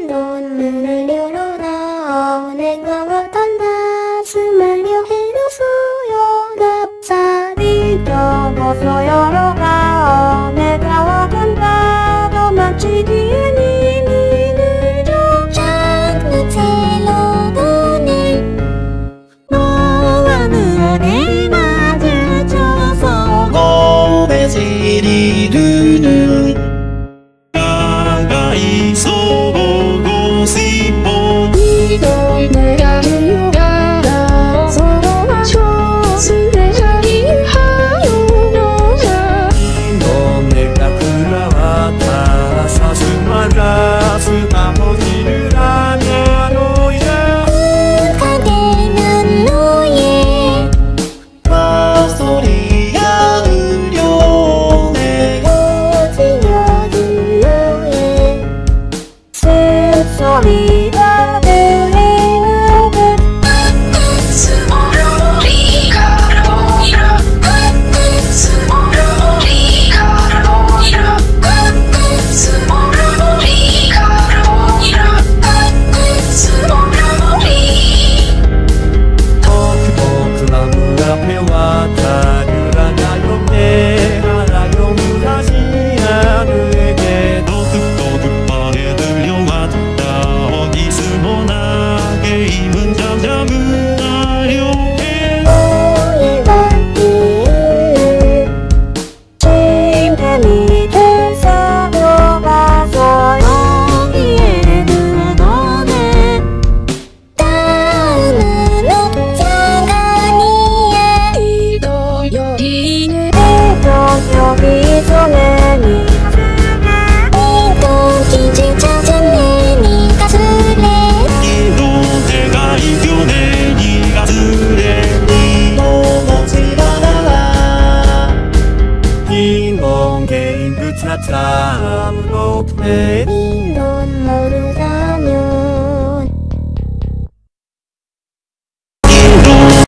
이런 문을 열어라. 내가 왔단다. 숨을 여기로 수용답사리 접어서 열어가. 내가 왔단다. 더 만지기엔 이미 늦어. 장르체로 보내. 너와 눈에 마주쳐서 고배질이 드는 보고 싶어. 이건 내가 들려가라. 서로 맞춰 술에 자리하여라. 이건 내가 불러왔다. 사슴마다 스타머지를 하냐 너야. 가되면 너의 목소리가 들려오네. 오지려진 너의 숨소리가 들리는 듯. 앞에 왔다. 유라냐요 내 하나요 무다시 하늘에게 도둑도둑 밤에 들려왔다. 어디서 모나게 입은 잠잠은 하려해. 오일 받기는 침팬이 들썩여 가서 여기에 들어오네. 다음은 옥장가니에 이도 여기네. 여기서 내니 이도 긴장 찾았네. 니가 술래. 이도 내가 이겨내. 니가 쓰래. 니도 놓지 않아라. 이놈 게임 끝났다. 아무도 없네. 이런 모르